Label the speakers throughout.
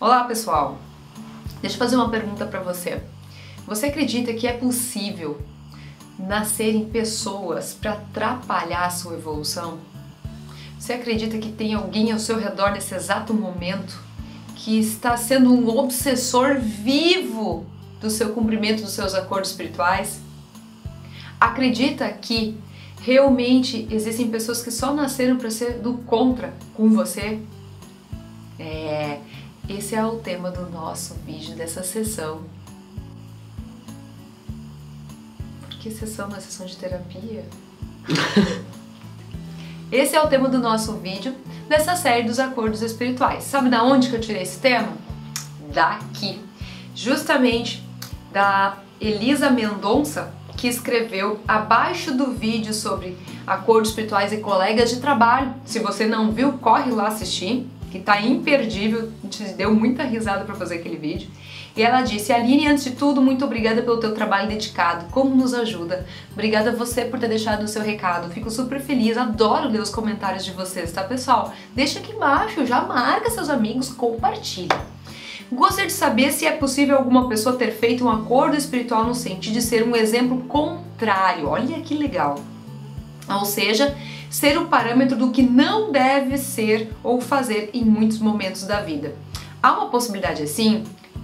Speaker 1: Olá pessoal, deixa eu fazer uma pergunta para você. Você acredita que é possível nascerem pessoas para atrapalhar a sua evolução? Você acredita que tem alguém ao seu redor nesse exato momento que está sendo um obsessor vivo do seu cumprimento dos seus acordos espirituais? Acredita que realmente existem pessoas que só nasceram para ser do contra com você? Esse é o tema do nosso vídeo dessa sessão. Por que sessão? Não é sessão de terapia? Esse é o tema do nosso vídeo dessa série dos acordos espirituais. Sabe da onde que eu tirei esse tema? Daqui. Justamente da Elisa Mendonça, que escreveu abaixo do vídeo sobre acordos espirituais e colegas de trabalho. Se você não viu, corre lá assistir, que tá imperdível, a gente deu muita risada para fazer aquele vídeo. E ela disse: Aline, antes de tudo, muito obrigada pelo teu trabalho dedicado, como nos ajuda. Obrigada a você por ter deixado o seu recado, fico super feliz, adoro ler os comentários de vocês, tá pessoal? Deixa aqui embaixo, já marca seus amigos, compartilha. Gostaria de saber se é possível alguma pessoa ter feito um acordo espiritual no sentido de ser um exemplo contrário, olha que legal. Ou seja, ser o parâmetro do que não deve ser ou fazer em muitos momentos da vida. Há uma possibilidade assim?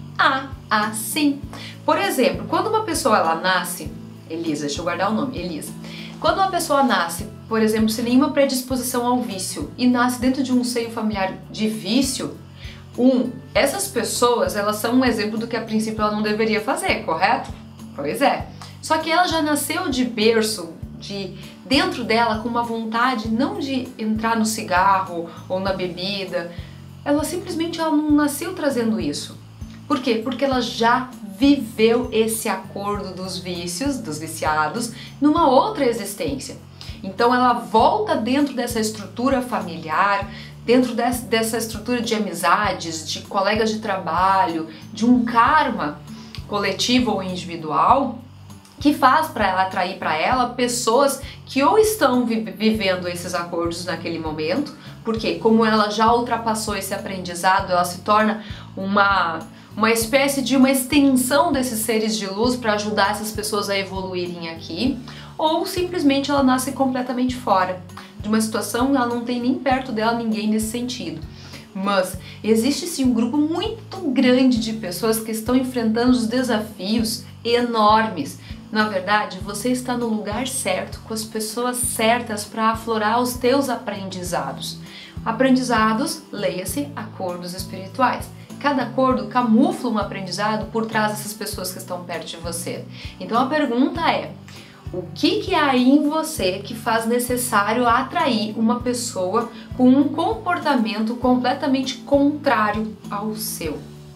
Speaker 1: Sim. Por exemplo, quando uma pessoa ela nasce, Elisa, deixa eu guardar o nome, Elisa. Quando uma pessoa nasce, por exemplo, sem nenhuma predisposição ao vício e nasce dentro de um seio familiar de vício, essas pessoas, elas são um exemplo do que a princípio ela não deveria fazer, correto? Pois é. Só que ela já nasceu de berço, dentro dela com uma vontade não de entrar no cigarro ou na bebida. Ela não nasceu trazendo isso. Por quê? Porque ela já viveu esse acordo dos vícios, dos viciados, numa outra existência. Então ela volta dentro dessa estrutura familiar, dentro dessa estrutura de amizades, de colegas de trabalho, de um karma coletivo ou individual, que faz para ela atrair para ela pessoas que ou estão vivendo esses acordos naquele momento, porque como ela já ultrapassou esse aprendizado, ela se torna uma espécie de uma extensão desses seres de luz para ajudar essas pessoas a evoluírem aqui, ou simplesmente ela nasce completamente fora de uma situação, ela não tem nem perto dela ninguém nesse sentido. Mas existe sim um grupo muito grande de pessoas que estão enfrentando os desafios enormes. Na verdade, você está no lugar certo, com as pessoas certas para aflorar os teus aprendizados. Aprendizados, leia-se, acordos espirituais. Cada acordo camufla um aprendizado por trás dessas pessoas que estão perto de você. Então a pergunta é: o que há em você que faz necessário atrair uma pessoa com um comportamento completamente contrário ao seu?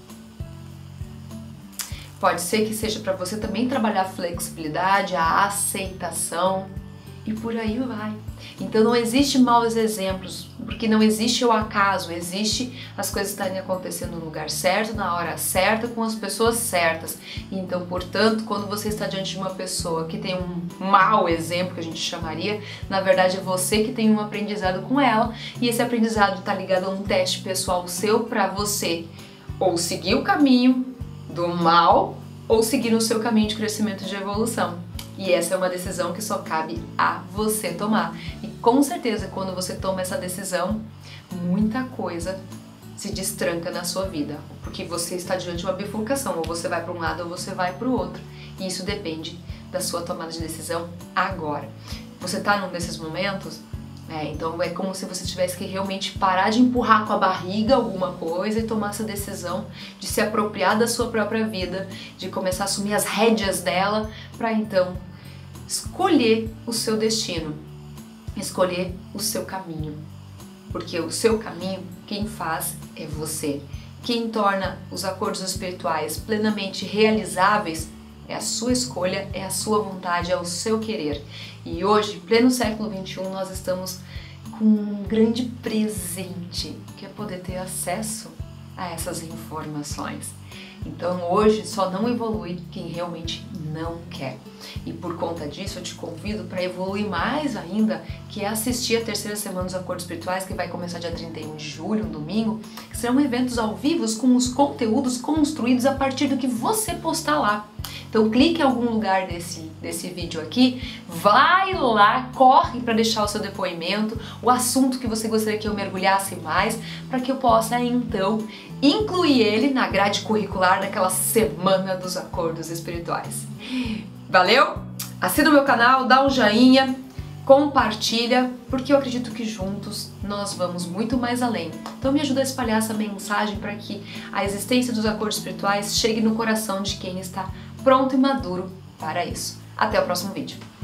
Speaker 1: Pode ser que seja para você também trabalhar a flexibilidade, a aceitação e por aí vai. Então não existe maus exemplos, porque não existe o acaso, existe as coisas estarem acontecendo no lugar certo, na hora certa, com as pessoas certas. Então, portanto, quando você está diante de uma pessoa que tem um mau exemplo, que a gente chamaria, na verdade é você que tem um aprendizado com ela, e esse aprendizado está ligado a um teste pessoal seu para você ou seguir o caminho do mal ou seguir o seu caminho de crescimento e de evolução. E essa é uma decisão que só cabe a você tomar. E com certeza, quando você toma essa decisão, muita coisa se destranca na sua vida, porque você está diante de uma bifurcação, ou você vai para um lado ou você vai para o outro. E isso depende da sua tomada de decisão agora. Você está num desses momentos? Então é como se você tivesse que realmente parar de empurrar com a barriga alguma coisa e tomar essa decisão de se apropriar da sua própria vida, de começar a assumir as rédeas dela, para então escolher o seu destino, escolher o seu caminho. Porque o seu caminho, quem faz é você. Quem torna os acordos espirituais plenamente realizáveis é a sua escolha, é a sua vontade, é o seu querer. E hoje, pleno século XXI, nós estamos com um grande presente, que é poder ter acesso a essas informações. Então hoje só não evolui quem realmente não quer. E por conta disso eu te convido para evoluir mais ainda, que é assistir a terceira semana dos Acordos Espirituais, que vai começar dia 31 de julho, um domingo, que serão eventos ao vivo com os conteúdos construídos a partir do que você postar lá. Então clique em algum lugar desse vídeo aqui, vai lá, corre para deixar o seu depoimento, o assunto que você gostaria que eu mergulhasse mais, para que eu possa então incluir ele na grade curricular daquela semana dos Acordos Espirituais. Valeu? Assina o meu canal, dá um joinha, compartilha, porque eu acredito que juntos nós vamos muito mais além. Então me ajuda a espalhar essa mensagem para que a existência dos Acordos Espirituais chegue no coração de quem está pronto e maduro para isso. Até o próximo vídeo.